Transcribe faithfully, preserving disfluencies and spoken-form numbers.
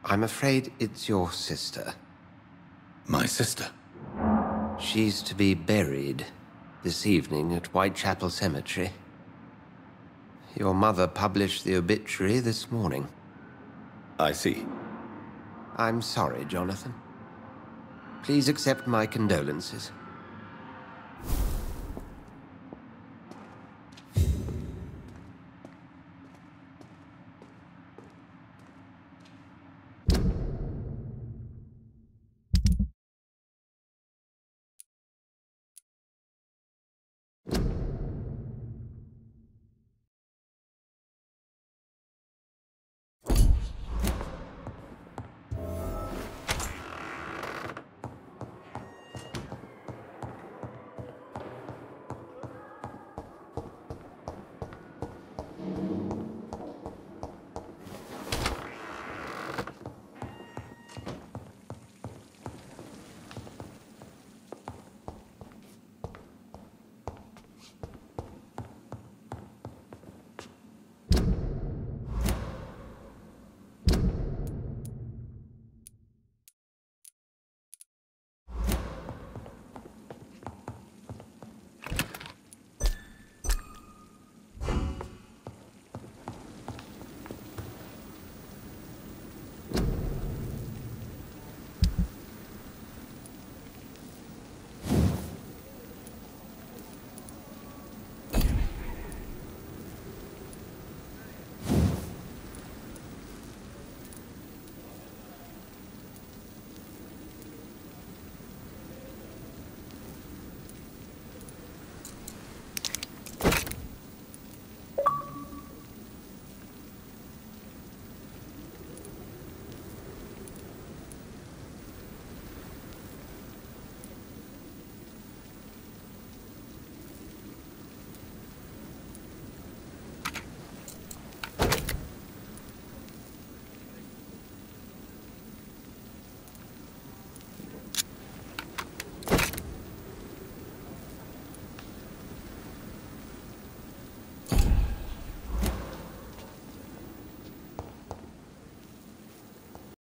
I'm afraid it's your sister. My sister? She's to be buried this evening at Whitechapel Cemetery. Your mother published the obituary this morning. I see. I'm sorry, Jonathan. Please accept my condolences.